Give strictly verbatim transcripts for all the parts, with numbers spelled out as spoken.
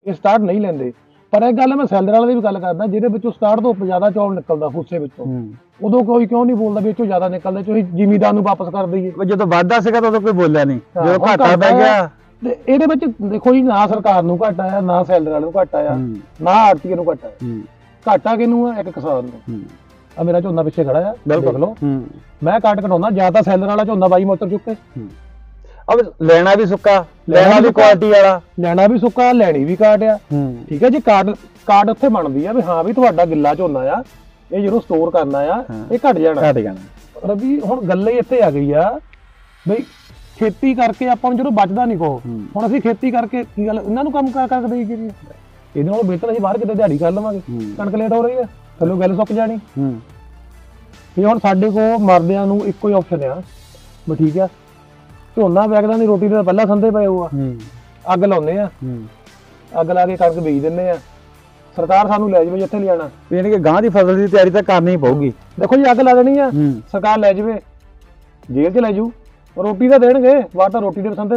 ਇਹ ਸਟਾਰਟ ਨਹੀਂ ਲੈਂਦੇ। ਪਰ ਇਹ ਗੱਲ ਮੈਂ ਸੈਲਰ ਵਾਲੇ ਦੀ ਵੀ ਗੱਲ ਕਰਦਾ, ਜਿਹਦੇ ਵਿੱਚੋਂ ਸਟਾਰਟ ਤੋਂ ਜ਼ਿਆਦਾ ਚੌਲ ਨਿਕਲਦਾ ਫੁੱਸੇ ਵਿੱਚੋਂ, ਉਦੋਂ ਕੋਈ ਕਿਉਂ ਨਹੀਂ ਬੋਲਦਾ ਵੀ ਇਹ ਚੋਂ ਜ਼ਿਆਦਾ ਨਿਕਲਦਾ, ਚੋਂ ਜ਼ਿਮੀਦਾਰ ਨੂੰ ਵਾਪਸ ਕਰ ਦਈਏ। ਜਦੋਂ ਵਾਧਾ ਸੀਗਾ ਤਾਂ ਉਦੋਂ ਕੋਈ ਬੋਲਿਆ ਨਹੀਂ, ਜਦੋਂ ਘਾਟਾ ਪੈ ਗਿਆ ਤੇ ਇਹਦੇ ਵਿੱਚ ਦੇਖੋ ਜੀ, ਨਾ ਸਰਕਾਰ ਨੂੰ ਘਾਟਾ ਆਇਆ, ਨਾ ਸੈਲਰ ਵਾਲੇ ਨੂੰ ਘਾਟਾ ਆਇਆ, ਨਾ ਆੜਤੀਏ ਨੂੰ ਘਾਟਾ ਆਇਆ। ਘਾਟਾ ਕਿਹਨੂੰ ਆ? ਇੱਕ ਕਿਸਾਨ ਨੂੰ। ਆ ਮੇਰਾ ਝੋਨਾ ਪਿੱਛੇ ਖੜਾ ਆ, ਦੇਖ ਲਓ, ਮੈਂ ਕੱਟ ਕਟਾਉਂਦਾ, ਜਾਂ ਤਾਂ ਸੈਲਰ ਵਾਲਾ ਝੋਨਾ ਬਾਈ ਮੋਤਰ ਚੁੱਕੇ, अब लेना भी सुक्का, लेना भी क्वालिटी वाला, लेना भी सुक्का, लेनी भी काट आ। ठीक है जी, काट काट उत्थे बनदी आ भी हाँ भी तुहाडा गिल्ला झोना आ, ये जदों स्टोर करना आ ये घट जाना घट जाना। रवि हुण गल ही इत्थे आ गई आ बई खेती करके आपां नूं जदों बचदा नहीं को, हुण असीं खेती करके की गल इन्हां नूं काम कर कर देई जी, ਇਹਦੇ ਨਾਲੋਂ ਬਿਹਤਰ ਅਸੀਂ ਬਾਹਰ ਕਿਤੇ ਦਿਹਾੜੀ ਕਰ ਲਵਾਂਗੇ। ਕਣਕ ਲੇਟ ਹੋ ਰਹੀ ਹੈ, ਥੱਲੋਂ ਗੱਲ ਸੁੱਕ ਜਾਣੀ। ਤੇ ਹੁਣ ਸਾਡੇ ਕੋਲ ਮਰਦਿਆਂ ਨੂੰ ਇੱਕੋ ਹੀ ਆਪਸ਼ਨ ਆ ਵੀ ਠੀਕ ਆ, ਝੋਨਾ ਵਗਦਾ ਨਹੀਂ, ਰੋਟੀ ਦੇ ਪਹਿਲਾਂ ਸੰਦੇ ਪਏ ਹੋ ਆ, ਅੱਗ ਲਾਉਂਦੇ ਆ, ਅੱਗ ਲਾ ਕੇ ਕਣਕ ਬੀਜ ਦਿੰਦੇ ਆ, ਸਰਕਾਰ ਸਾਨੂੰ ਲੈ ਜਾਵੇ ਜਿੱਥੇ ਲਿਆਣਾ। ਯਾਨੀ ਕਿ ਗਾਂ ਦੀ ਫਸਲ ਦੀ ਤਿਆਰੀ ਤਾਂ ਕਰਨੀ ਪਊਗੀ। ਦੇਖੋ ਜੀ, ਅੱਗ ਲਾ ਦੇਣੀ ਆ, ਸਰਕਾਰ ਲੈ ਜਾਵੇ, ਜੇਲ੍ਹ 'ਚ ਲੈ ਜੂ, ਰੋਟੀ ਤਾਂ ਦੇਣਗੇ, ਬਾਅਦ ਤਾਂ ਰੋਟੀ ਦੇ ਸੰਦੇ।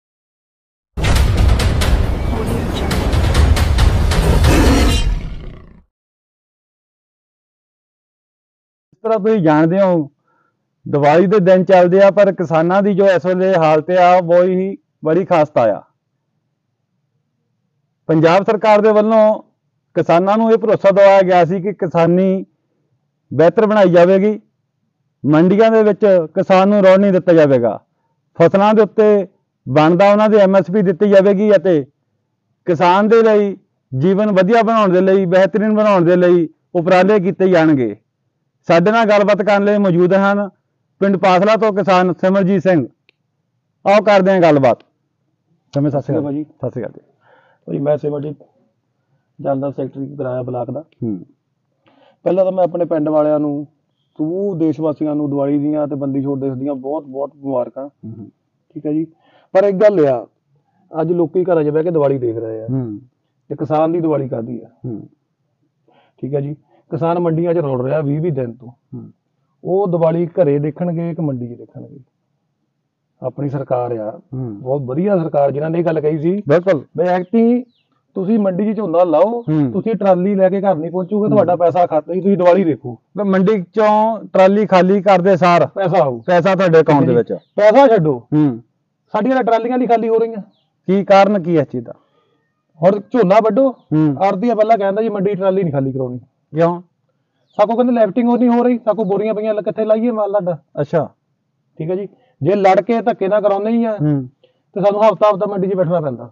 ਤਰ੍ਹਾਂ ਤੁਸੀਂ ਜਾਣਦੇ ਹੋ ਦੀਵਾਲੀ ਦੇ ਦਿਨ ਚੱਲਦੇ ਆ, ਪਰ ਕਿਸਾਨਾਂ ਦੀ ਜੋ ਇਸ ਵੇਲੇ ਹਾਲਤ ਆ ਉਹ ਹੀ ਬੜੀ ਖਾਸਤਾ ਆ। ਪੰਜਾਬ ਸਰਕਾਰ ਦੇ ਵੱਲੋਂ ਕਿਸਾਨਾਂ ਨੂੰ ਇਹ ਭਰੋਸਾ ਦਿਵਾਇਆ ਗਿਆ ਸੀ ਕਿ ਕਿਸਾਨੀ ਬਿਹਤਰ ਬਣਾਈ ਜਾਵੇਗੀ, ਮੰਡੀਆਂ ਦੇ ਵਿੱਚ ਕਿਸਾਨ ਨੂੰ ਰੌਣ ਨਹੀਂ ਦਿੱਤਾ ਜਾਵੇਗਾ, ਫਸਲਾਂ ਦੇ ਉੱਤੇ ਬਣਦਾ ਉਹਨਾਂ ਦੀ ਐਮ ਐਸ ਪੀ ਦਿੱਤੀ ਜਾਵੇਗੀ ਅਤੇ ਕਿਸਾਨ ਦੇ ਲਈ ਜੀਵਨ ਵਧੀਆ ਬਣਾਉਣ ਦੇ ਲਈ, ਬਿਹਤਰੀਨ ਬਣਾਉਣ ਦੇ ਲਈ ਉਪਰਾਲੇ ਕੀਤੇ ਜਾਣਗੇ। ਸਾਡੇ ਨਾਲ ਗੱਲਬਾਤ ਕਰਨ ਲਈ ਮੌਜੂਦ ਹਨ ਪਿੰਡ ਪਾਸਲਾ ਤੋਂ ਕਿਸਾਨ ਸਿਮਰਜੀਤ ਸਿੰਘ। ਆਓ ਕਰਦੇ ਹਾਂ ਗੱਲਬਾਤ। ਸਮੇਂ ਸਤਿ ਸ਼੍ਰੀ ਅਕਾਲ ਜੀ। ਸਤਿ ਸ਼੍ਰੀ ਅਕਾਲ ਜੀ। ਮੈਂ ਸਿਮਰਜੀਤ ਜਨਰਲ ਸੈਕਟਰੀ ਕਰਾਇਆ ਬਲਾਕ ਦਾ। ਪਹਿਲਾਂ ਤਾਂ ਮੈਂ ਆਪਣੇ ਪਿੰਡ ਵਾਲਿਆਂ ਨੂੰ, ਸਮੂਹ ਦੇਸ਼ ਵਾਸੀਆਂ ਨੂੰ ਦੀਵਾਲੀ ਦੀਆਂ ਤੇ ਬੰਦੀ ਛੋੜ ਦਿਵਸ ਦੀਆਂ ਬਹੁਤ ਬਹੁਤ ਮੁਬਾਰਕਾਂ। ਠੀਕ ਹੈ ਜੀ। ਪਰ ਇੱਕ ਗੱਲ ਆ, ਅੱਜ ਲੋਕੀ ਘਰਾਂ 'ਚ ਬਹਿ ਕੇ ਦੀਵਾਲੀ ਦੇਖ ਰਹੇ ਆ ਤੇ ਕਿਸਾਨ ਦੀ ਦੀਵਾਲੀ ਕਾਹਦੀ ਆ। ਠੀਕ ਹੈ ਜੀ। ਕਿਸਾਨ ਮੰਡੀਆਂ 'ਚ ਰੁਲ ਰਿਹਾ ਵੀਹ ਵੀਹ ਦਿਨ ਤੋਂ, ਉਹ ਦੀਵਾਲੀ ਘਰੇ ਦੇਖਣਗੇ ਕਿ ਮੰਡੀ 'ਚ ਦੇਖਣਗੇ। ਆਪਣੀ ਸਰਕਾਰ ਆ, ਬਹੁਤ ਵਧੀਆ ਸਰਕਾਰ, ਜਿਨ੍ਹਾਂ ਨੇ ਇਹ ਗੱਲ ਕਹੀ ਸੀ ਬਿਲਕੁਲ ਬਈ ਐਕਟੀ ਤੁਸੀਂ ਮੰਡੀ 'ਚ ਝੋਨਾ ਲਾਓ, ਤੁਸੀਂ ਟਰਾਲੀ ਲੈ ਕੇ ਘਰ ਨਹੀਂ ਪਹੁੰਚੋਗੇ, ਤੁਹਾਡਾ ਪੈਸਾ ਖਾਤੇ 'ਚ, ਤੁਸੀਂ ਦੀਵਾਲੀ ਦੇਖੋ। ਮੰਡੀ 'ਚੋਂ ਟਰਾਲੀ ਖਾਲੀ ਕਰਦੇ ਸਾਰ ਪੈਸਾ ਆਊ, ਪੈਸਾ ਤੁਹਾਡੇ ਅਕਾਊਂਟ ਦੇ ਵਿੱਚ। ਪੈਸਾ ਛੱਡੋ, ਸਾਡੀਆਂ ਟਰਾਲੀਆਂ ਨਹੀਂ ਖਾਲੀ ਹੋ ਰਹੀਆਂ। ਕੀ ਕਾਰਨ ਕੀ ਇਸ ਚੀਜ਼ ਦਾ? ਹੁਣ ਝੋਨਾ ਵੱਢੋ, ਆੜ੍ਹਤੀਆ ਪਹਿਲਾਂ ਕਹਿੰਦਾ ਜੀ ਮੰਡੀ ਟਰਾਲੀ ਨਹੀਂ ਖਾਲੀ ਕਰਾਉਣੀ। ਕਿਉਂ? ਸਾਕੋ ਕਹਿੰਦੇ ਲੈਫਟਿੰਗ ਉਹ ਨਹੀਂ ਹੋ ਰਹੀ, ਸਾਕੋ ਬੋਰੀਆਂ ਪਈਆਂ, ਕਿੱਥੇ ਲਾਈਏ ਮਾਲ ਸਾਡਾ। ਅੱਛਾ, ਠੀਕ ਹੈ ਜੀ। ਜੇ ਲੜ ਕੇ ਧੱਕੇ ਨਾਲ ਕਰਾਉਂਦੇ ਹੀ ਆ ਤੇ ਸਾਨੂੰ ਹਫ਼ਤਾ ਹਫ਼ਤਾ ਮੰਡੀ 'ਚ ਬੈਠਣਾ ਪੈਂਦਾ।